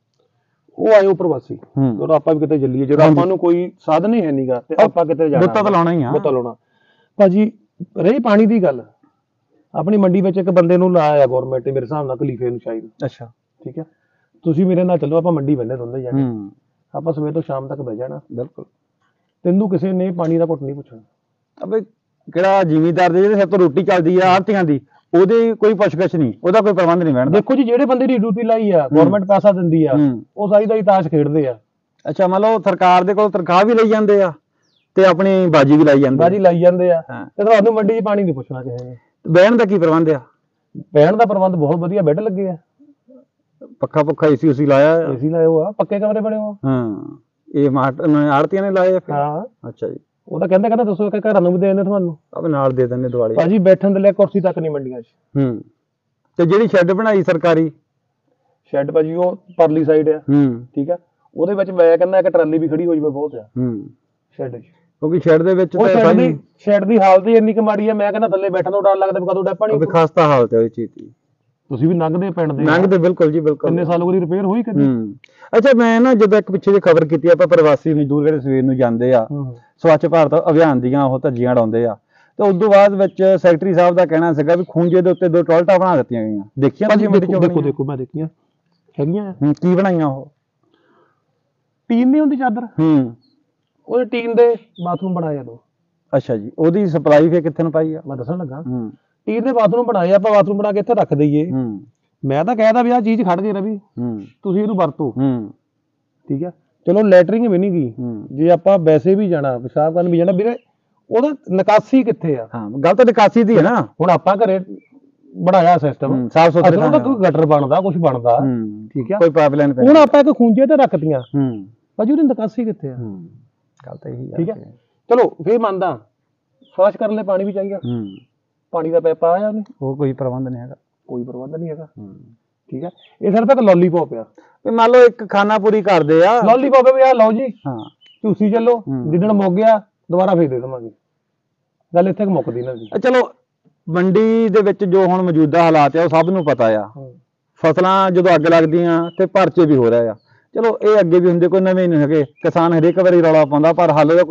ਉਹ ਆਏ ਉਹ ਪ੍ਰਵਾਸੀ, ਜਦੋਂ ਆਪਾਂ ਵੀ ਕਿਤੇ ਚੱਲੀਏ, ਜਦੋਂ ਆਪਾਂ ਨੂੰ ਕੋਈ ਸਾਧਨ ਹੀ ਹੈ ਨਹੀਂਗਾ ਤੇ ਆਪਾਂ ਕਿਤੇ ਜਾਣਾ, ਬੁੱਤਾ ਤਾਂ ਲਾਉਣਾ ਹੀ ਆ, ਬੁੱਤਾ ਲਾਉਣਾ। ਭਾਜੀ ਰਹੀ ਪਾਣੀ ਦੀ ਗੱਲ, ਆਪਣੀ ਮੰਡੀ ਵਿੱਚ ਇੱਕ ਬੰਦੇ ਨੂੰ ਲਾਇਆ ਗਵਰਨਮੈਂਟ ਨੇ ਮੇਰੇ ਹਿਸਾਬ ਨਾਲ, ਖਲੀਫੇ ਨੂੰ ਸ਼ਾਇਦ। ਅੱਛਾ, ਠੀਕ ਹੈ, ਤੁਸੀਂ ਮੇਰੇ ਨਾਲ ਚੱਲੋ, ਆਪਾਂ ਮੰਡੀ ਬੰਨੇ ਦੋਨੇ ਜਾਣੇ, ਆਪਾਂ ਸਵੇਰ ਤੋਂ ਸ਼ਾਮ ਤੱਕ ਬਹਿ ਜਾਣਾ। ਬਿਲਕੁਲ, ਤੈਨੂੰ ਕਿਸੇ ਨੇ ਪਾਣੀ ਦਾ ਘੁੱਟ ਨਹੀਂ ਪੁੱਛਣਾ। ਅਬੇ ਕਿਹੜਾ ਜ਼ਿਮੀਂਦਾਰ ਦੇ ਜਿਹੜੇ ਸਭ ਤੋਂ ਰੋਟੀ ਚੱਲਦੀ ਆ ਆੜਤੀਆਂ ਦੀ, ਉਹਦੇ ਕੋਈ ਪੁੱਛਗਿੱਛ ਨਹੀਂ, ਉਹਦਾ ਕੋਈ ਪ੍ਰਬੰਧ ਨਹੀਂ ਬੈਠਦਾ। ਦੇਖੋ ਜੀ, ਜਿਹੜੇ ਬੰਦੇ ਦੀ ਡਿਊਟੀ ਲਾਈ ਆ, ਗਵਰਨਮੈਂਟ ਪੈਸਾ ਦਿੰਦੀ ਆ, ਉਹ ਸਾਰੀ ਦਾ ਹੀ ਤਾਸ਼ ਖੇਡਦੇ ਆ। ਅੱਛਾ, ਮੰਨ ਲਓ ਸਰਕਾਰ ਦੇ ਕੋਲ ਤਨਖਾਹ ਵੀ ਲਈ ਜਾਂਦੇ ਆ ਤੇ ਆਪਣੀ ਬਾਜੀ ਵੀ ਲਾਈ ਜਾਂਦੇ, ਬਾਜੀ ਲਾਈ ਜਾਂਦੇ ਆ, ਤੇ ਤੁਹਾਨੂੰ ਮੰਡੀ 'ਚ ਪਾਣੀ ਨਹੀਂ ਪੁੱਛਣਾ ਕਿਸੇ ਨੇ। ਬਹਿਣ ਦਾ ਕੀ ਪ੍ਰਬੰਧ ਆ? ਬਹਿਣ ਦਾ ਪ੍ਰਬੰਧ ਬਹੁਤ ਵਧੀਆ, ਬੈੱਡ ਲੱਗੇ ਆ, ਪੱਖਾ ਪੁੱਖਾ ਏਸੀ ਉਸੀ ਲਾਇਆ, ਏਸੀ ਲਾਏ ਹੋ ਆ, ਪੱਕੇ ਕਮਰੇ ਬਣੇ ਹੋ। ਹਾਂ, ਇਹ ਆੜਤੀਆਂ ਨੇ ਲਾਏ? ਹਾਂ। ਅੱਛਾ ਜੀ, ਉਹ ਤਾਂ ਕਹਿੰਦੇ ਕਹਿੰਦਾ ਦੱਸੋ ਕਿ ਘਰਾਂ ਨੂੰ ਵੀ ਦੇ ਦਿੰਦੇ ਤੁਹਾਨੂੰ, ਅਬੇ ਨਾਲ ਦੇ ਦਿੰਦੇ ਦਿਵਾਲੀ। ਭਾਜੀ ਬੈਠਣ ਦੇ ਲਈ ਕੁਰਸੀ ਤੱਕ ਨਹੀਂ ਮੰਡੀਆਂ 'ਚ। ਹੂੰ, ਤੇ ਜਿਹੜੀ ਸ਼ੈੱਡ ਬਣਾਈ ਸਰਕਾਰੀ ਸ਼ੈੱਡ ਭਾਜੀ ਉਹ ਪਰਲੀ ਸਾਈਡ ਆ, ਠੀਕ ਆ, ਉਹਦੇ ਵਿੱਚ ਮੈਂ ਕਹਿੰਦਾ ਇੱਕ ਟਰਾਲੀ ਵੀ ਖੜੀ ਹੋ ਜਾਵੇ ਬਹੁਤ ਆ ਸ਼ੈੱਡ 'ਚ, ਕਿਉਂਕਿ ਸ਼ੈੱਡ ਦੇ ਵਿੱਚ ਸ਼ੈੱਡ ਦੀ ਹਾਲਤ ਹੀ ਇੰਨੀ ਕੁ ਮਾੜੀ ਆ, ਮੈਂ ਕਹਿੰਦਾ ਥੱਲੇ ਬੈਠਣ ਤੋਂ ਡਰ ਲੱਗਦਾ ਵੀ ਕਦੋਂ ਡੱਪਾ ਨਹੀਂ। ਖਾਸਤਾ ਹਾਲਤ ਹੈ ਉਹ ਚੀਜ਼ ਦੀ। ਤੁਸੀਂ ਵੀ ਲੰਘਦੇ ਪਿੰਡ ਦੇ? ਲੰਘਦੇ, ਬਿਲਕੁਲ ਜੀ ਬਿਲਕੁਲ। ਕਿੰਨੇ ਸਾਲ ਹੋ ਗਏ ਰਿਪੇਅਰ ਹੋਈ ਕਦੀ? ਅੱਛਾ, ਮੈਂ ਨਾ ਜਦੋਂ ਇੱਕ ਪਿੱਛੇ ਜਿਹੀ ਖਬਰ ਕੀਤੀ, ਆਪਾਂ ਪ੍ਰਵਾਸੀ ਮਜ਼ਦੂਰ ਜਿਹੜੇ ਸਵੇਰ ਨੂੰ ਜਾਂਦੇ ਆ, ਸਵੱਛ ਭਾਰਤ ਅਭਿਆਨ ਦੀਆਂ ਉਹ ਧੱਜੀਆਂ ਉਡਾਉਂਦੇ ਆ, ਤੇ ਉਸ ਤੋਂ ਬਾਅਦ ਵਿੱਚ ਸੈਕਟਰੀ ਸਾਹਿਬ ਦਾ ਕਹਿਣਾ ਸੀਗਾ ਵੀ ਖੂੰਜੇ ਦੇ ਉੱਤੇ ਦੋ ਟਾਇਲਟਾਂ ਬਣਾ ਦਿੱਤੀਆਂ ਗਈਆਂ, ਦੇਖੀਆਂ ਤੁਸੀਂ? ਦੇਖੋ ਦੇਖੋ ਮੈਂ ਦੇਖੀਆਂ ਹੈਗੀਆਂ। ਕੀ ਬਣਾਈਆਂ ਉਹ? ਟੀਨ ਨਹੀਂ ਹੁੰਦੀ ਚਾਦਰ, ਹੂੰ, ਉਹਦੇ ਟੀਨ ਦੇ ਬਾਥਰੂਮ ਬਣਾਏ ਦੋ। ਅੱਛਾ ਜੀ, ਉਹਦੀ ਸਪਲਾਈ ਫੇਰ ਕਿੱਥੇ ਨੂੰ ਪਾਈ ਆ? ਮੈਂ ਦੱਸਣ ਲੱਗਾ, ਟੀਨ ਦੇ ਬਾਥਰੂਮ ਬਣਾਏ, ਆਪਾਂ ਬਾਥਰੂਮ ਬਣਾ ਕੇ ਇੱਥੇ ਰੱਖ ਦਈਏ। ਮੈਂ ਤਾਂ ਕਹਿਦਾ ਵੀ ਆਹ ਚੀਜ਼ ਖੜ ਜੇ ਰਵੀ, ਤੁਸੀਂ ਇਹਨੂੰ ਵਰਤੋ, ਠੀਕ ਹੈ। ਚਲੋ ਲੈਟਰਿੰਗ ਵੀ ਨਹੀਂ ਗਈ, ਜੇ ਆਪਾਂ ਵੈਸੇ ਵੀ ਜਾਣਾ, ਪਿਸ਼ਾਬ ਕਰਨ ਵੀ ਜਾਣਾ, ਵੀਰੇ ਉਹਦਾ ਨਿਕਾਸੀ ਕਿੱਥੇ ਆ? ਹਾਂ, ਗੱਲ ਤਾਂ ਨਿਕਾਸੀ ਦੀ ਹੈ ਨਾ। ਹੁਣ ਆਪਾਂ ਘਰੇ ਬਣਾਇਆ ਸਿਸਟਮ ਸਾਫ ਸੁਥਰਾ, ਉਹਦਾ ਕੋਈ ਗਟਰ ਬਣਦਾ, ਕੁਝ ਬਣਦਾ, ਠੀਕ ਹੈ, ਕੋਈ ਪਾਈਪਲਾਈਨ। ਹੁਣ ਆਪਾਂ ਇੱਕ ਖੂੰਜੇ ਤੇ ਰੱਖਤੀਆਂ, ਭਾਜੀ ਉਹਦੀ ਨਿਕਾਸੀ ਕਿੱਥੇ ਆ? ਗੱਲ ਤਾਂ ਇਹੀ, ਠੀਕ ਹੈ। ਚਲੋ ਫੇਰ ਮੰਨਦਾ, ਫਲਸ਼ ਕਰਨ ਲਈ ਪਾਣੀ ਵੀ ਚਾਹੀਦਾ, ਪਾਣੀ ਦਾ ਪੈਪ ਆਇਆ ਉਹਨੇ, ਉਹ ਕੋਈ ਪ੍ਰਬੰਧ ਨਹੀਂ ਹੈਗਾ, ਕੋਈ ਪ੍ਰਬੰਧ ਨਹੀਂ ਹੈਗਾ, ਠੀਕ ਹੈ। ਇਹ ਸਿਰਫ ਇੱਕ ਲੋਲੀਪੌਪ ਆ, ਵੀ ਮੰਨ ਲਓ ਇੱਕ ਖਾਨਾ ਪੂਰੀ ਕਰਦੇ ਆ, ਲੋਲੀਪੌਪ ਵੀ ਆ ਲਓ ਜੀ, ਹਾਂ ਝੂਸੀ ਚੱਲੋ, ਜਿੱਦਣ ਮੁੱਕ ਗਿਆ ਦੁਬਾਰਾ ਫੇਰ ਦੇ ਦੇਵਾਂਗੇ, ਗੱਲ ਇੱਥੇ ਮੁੱਕਦੀ ਨਾ ਜੀ। ਚਲੋ ਮੰਡੀ ਦੇ ਵਿੱਚ ਜੋ ਹੁਣ ਮੌਜੂਦਾ ਹਾਲਾਤ ਆ ਉਹ ਸਭ ਨੂੰ ਪਤਾ ਆ, ਫਸਲਾਂ ਜਦੋਂ ਅੱਗ ਲੱਗਦੀਆਂ ਤੇ ਪਰਚੇ ਵੀ ਹੋ ਰਹੇ ਆ, ਚਲੋ ਇਹ ਅੱਗੇ ਵੀ ਹੁੰਦੇ, ਕੋਈ ਨਵੇਂ ਨਹੀਂ ਹੈਗੇ, ਕਿਸਾਨ ਹਰੇਕ ਵਾਰੀ ਰੌਲਾ ਪਾਉਂਦਾ, ਪਰ ਹੱਲ